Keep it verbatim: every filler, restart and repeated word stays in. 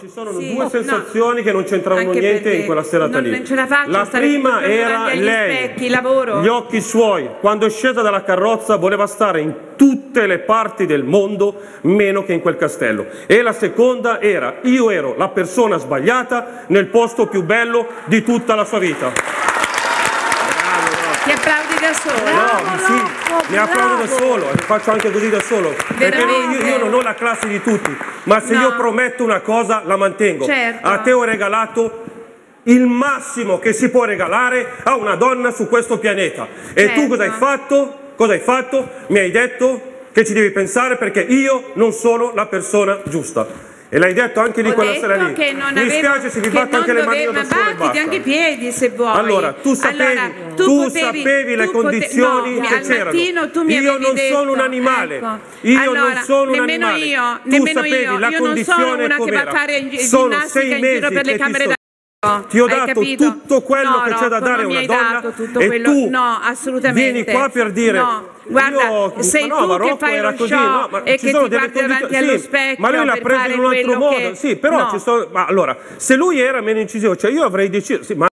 ci sono Sì. due Oh, sensazioni no. che non c'entravano Anche niente perché in quella serata non- lì. non ce la faccio La stare prima tutto il giorno era davanti agli lei, specchi, lavoro. gli occhi suoi, quando è scesa dalla carrozza voleva stare in tutte le parti del mondo meno che in quel castello. E la seconda era, io ero la persona sbagliata nel posto più bello di tutta la sua vita. Ti applaudi da solo? No, sì, mi applaudo da solo e faccio anche così da solo, perché non- io, io non ho la classe di tutti, ma se No. io prometto una cosa la mantengo. Certo. A te ho regalato il massimo che si può regalare a una donna su questo pianeta. E Certo. tu cosa hai fatto? Cosa hai fatto? Mi hai detto che ci devi pensare perché io non sono la persona giusta. E l'hai detto anche lì Ho quella detto sera lì. che non Mi avevo, dispiace se vi che batto anche non le mani dovevo- da solo e battiti basta. anche i piedi se vuoi. Allora, tu sapevi, Allora, tu potevi- sapevi le tu pote- condizioni no, che al c'erano. mattino tu mi Io avevi non detto, sono un animale. ecco. Io Allora, non sono un nemmeno animale. io, tu nemmeno sapevi io. la Io non condizione sono una che va com'era. a fare gi- Sono ginnastica sei in giro mesi per le che ti camere sto- da Ti ho Hai dato capito? tutto quello No, che c'è da Rocco, dare a non mi una hai donna dato tutto e quello. tu No, assolutamente. vieni qua per dire no. Guarda, io, sei ma no, tu ma che Rocco fai era lo così, show no, ma e ci che sono ti delle guardi davanti condizioni- allo sì, specchio ma lui l'ha per preso fare in un altro quello modo, che- sì, però no. ci sto, ma allora, se lui era meno incisivo, cioè io avrei deciso, sì, ma